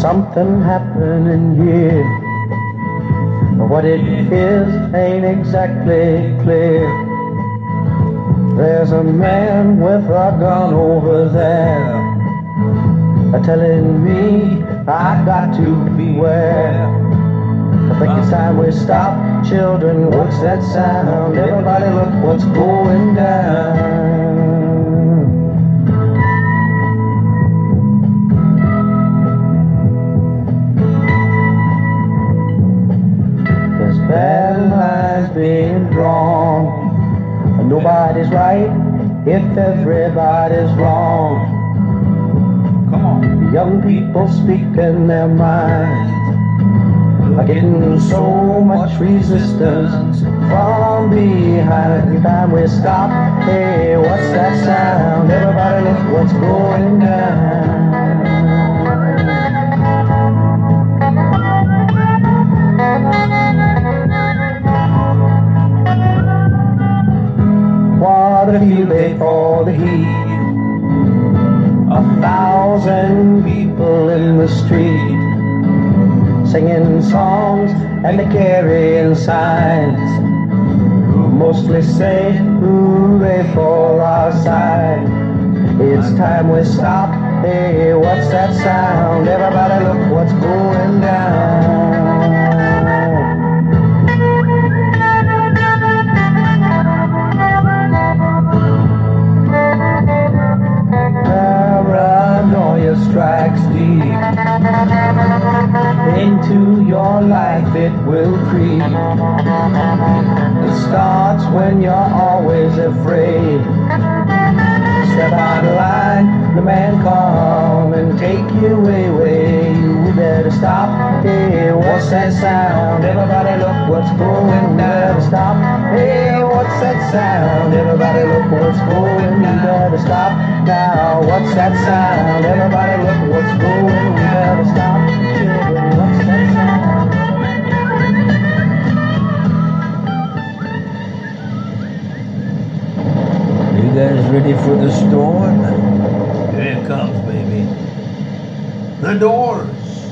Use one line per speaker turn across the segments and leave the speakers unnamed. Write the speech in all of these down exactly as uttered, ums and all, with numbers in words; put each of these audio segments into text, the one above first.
something happening here. What it is ain't exactly clear. There's a man with a gun over there, telling me I got to beware. I think it's time we stop. Children, what's that sound? Everybody look what's going down. There's battle lines being drawn. Nobody's right if everybody's wrong.
Come on.
Young people speaking their minds are getting so much resistance from behind. Every time we stop, hey, what's that sound? Everybody look what's going down. What a field day for the heat. A thousand people in the street, singing songs and they carrying signs, mostly say hooray for our side. It's time we stop. Hey, what's that sound? Everybody look what's going down. Paranoia strikes deep into your life, it will creep. It starts when you're always afraid. Step out of line, the man come and take you away. You better stop. Hey, what's that sound? Everybody look what's going. You better stop. Hey, what's that sound? Everybody look what's going. You better stop now. What's that sound? Everybody look what's going. You better stop. Children, what's that sound?
You guys ready for the storm? Here it comes, baby. The Doors.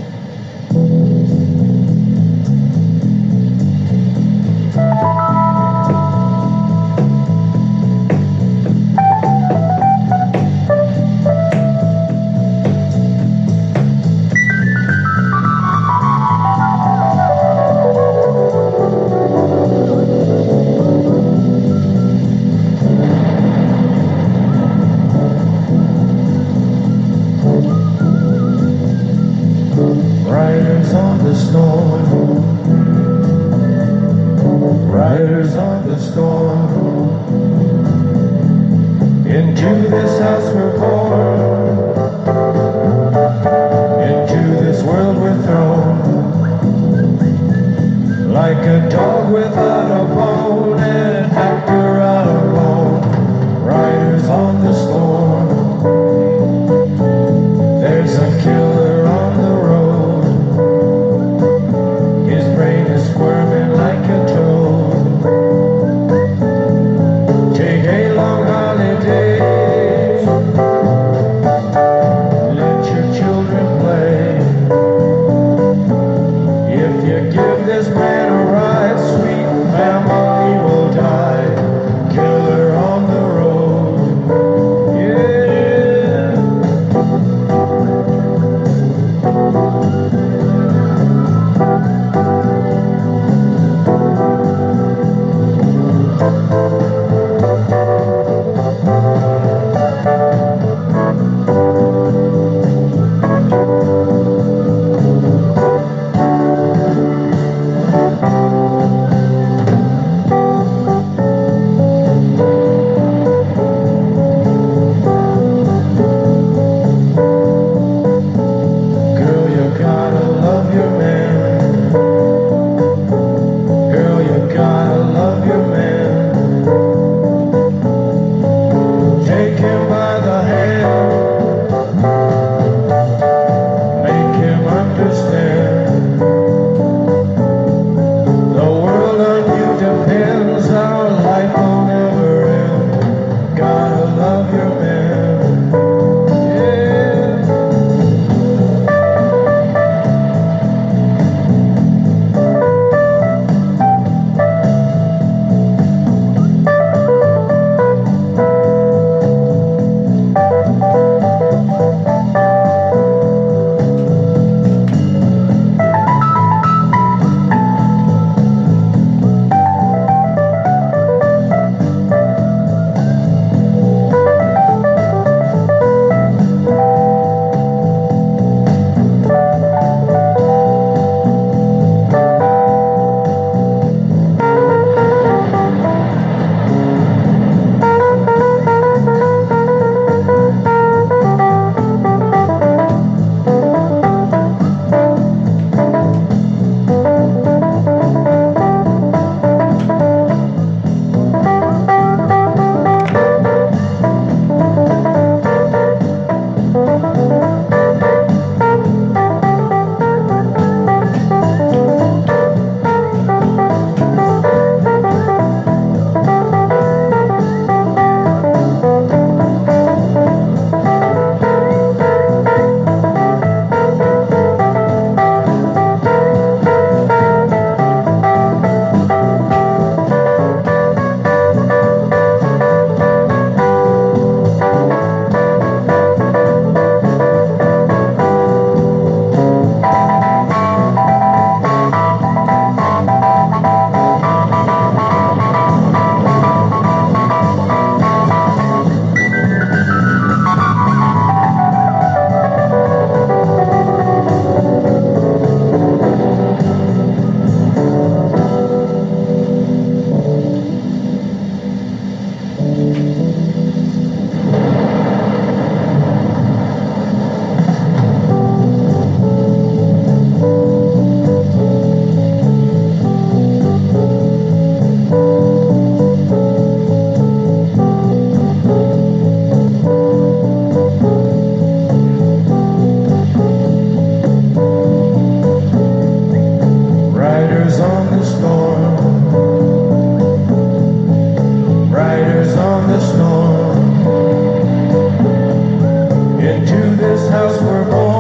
Riders on the storm, riders on the storm, into this house we're born, into this world we're thrown, like a dog without a bone and an actor out alone. Riders on the storm, there's a killer on the road. Into this house we're born.